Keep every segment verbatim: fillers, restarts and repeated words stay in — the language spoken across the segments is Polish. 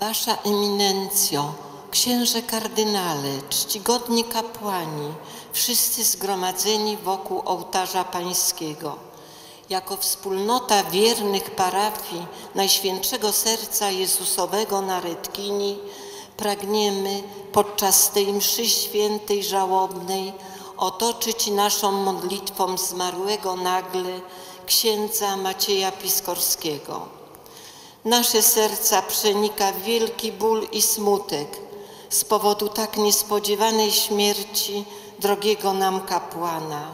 Wasza Eminencjo, księże kardynale, czcigodni kapłani, wszyscy zgromadzeni wokół ołtarza pańskiego, jako wspólnota wiernych parafii Najświętszego Serca Jezusowego na Redkini, pragniemy podczas tej mszy świętej żałobnej otoczyć naszą modlitwą zmarłego nagle księdza Macieja Piskorskiego. Nasze serca przenika wielki ból i smutek z powodu tak niespodziewanej śmierci drogiego nam kapłana.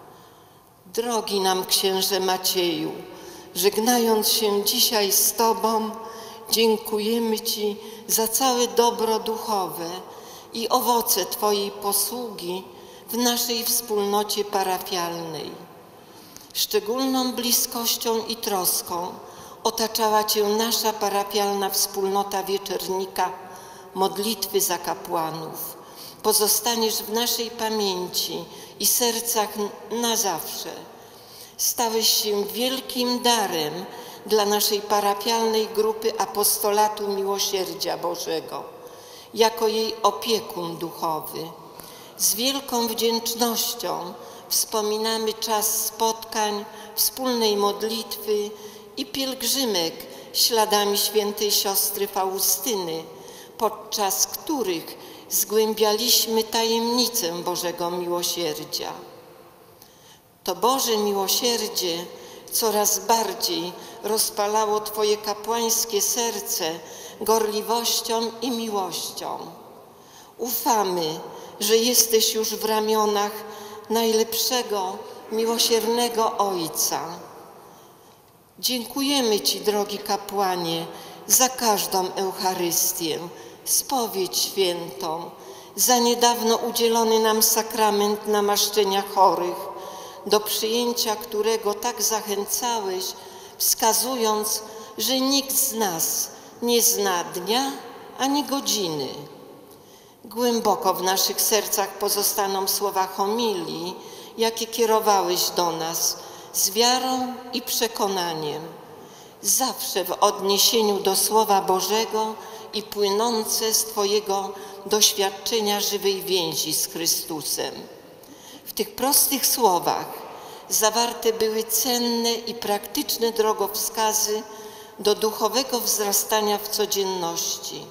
Drogi nam księże Macieju, żegnając się dzisiaj z Tobą, dziękujemy Ci za całe dobro duchowe i owoce Twojej posługi w naszej wspólnocie parafialnej. Szczególną bliskością i troską otaczała Cię nasza parafialna wspólnota Wieczernika modlitwy za kapłanów. Pozostaniesz w naszej pamięci i sercach na zawsze. Stałeś się wielkim darem dla naszej parafialnej grupy Apostolatu Miłosierdzia Bożego, jako jej opiekun duchowy. Z wielką wdzięcznością wspominamy czas spotkań, wspólnej modlitwy i pielgrzymek śladami świętej siostry Faustyny, podczas których zgłębialiśmy tajemnicę Bożego Miłosierdzia. To Boże Miłosierdzie coraz bardziej rozpalało Twoje kapłańskie serce gorliwością i miłością. Ufamy, że jesteś już w ramionach najlepszego, miłosiernego Ojca. Dziękujemy Ci, drogi kapłanie, za każdą Eucharystię, spowiedź świętą, za niedawno udzielony nam sakrament namaszczenia chorych, do przyjęcia którego tak zachęcałeś, wskazując, że nikt z nas nie zna dnia ani godziny. Głęboko w naszych sercach pozostaną słowa homilii, jakie kierowałeś do nas z wiarą i przekonaniem, zawsze w odniesieniu do Słowa Bożego i płynące z Twojego doświadczenia żywej więzi z Chrystusem. W tych prostych słowach zawarte były cenne i praktyczne drogowskazy do duchowego wzrastania w codzienności.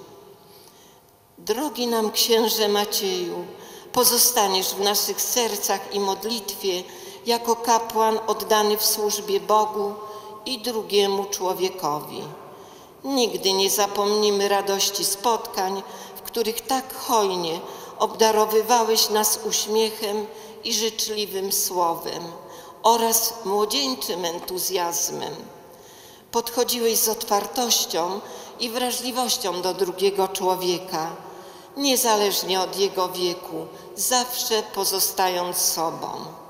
Drogi nam księże Macieju, pozostaniesz w naszych sercach i modlitwie jako kapłan oddany w służbie Bogu i drugiemu człowiekowi. Nigdy nie zapomnimy radości spotkań, w których tak hojnie obdarowywałeś nas uśmiechem i życzliwym słowem oraz młodzieńczym entuzjazmem. Podchodziłeś z otwartością i wrażliwością do drugiego człowieka, niezależnie od jego wieku, zawsze pozostając sobą.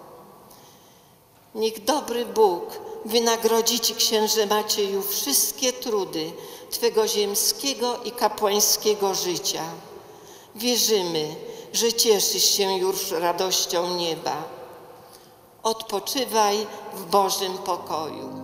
Niech dobry Bóg wynagrodzi Ci, księże Macieju, wszystkie trudy Twego ziemskiego i kapłańskiego życia. Wierzymy, że cieszysz się już radością nieba. Odpoczywaj w Bożym pokoju.